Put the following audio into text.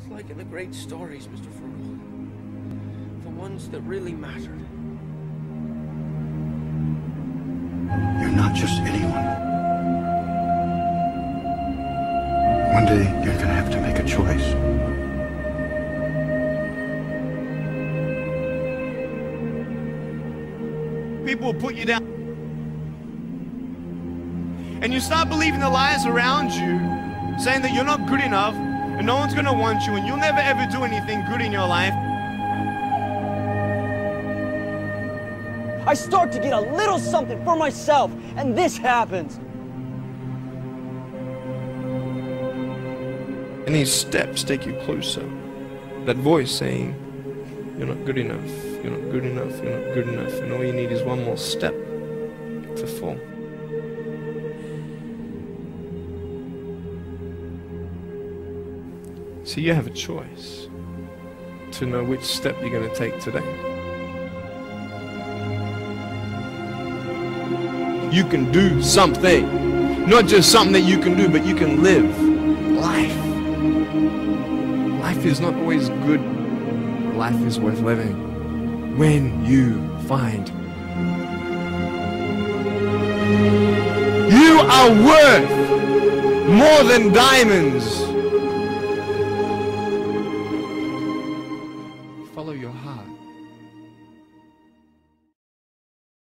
like in the great stories, Mr. Frugal. The ones that really mattered. You're not just anyone. One day, you're gonna have to make a choice. People will put you down. And you start believing the lies around you, saying that you're not good enough, and no one's gonna want you, and you'll never ever do anything good in your life. I start to get a little something for myself, and this happens. And these steps take you closer. That voice saying, you're not good enough, you're not good enough, you're not good enough, and all you need is one more step to fall. So you have a choice to know which step you're going to take today. You can do something. Not just something that you can do, but you can live life. Life is not always good. Life is worth living when you find you are worth more than diamonds.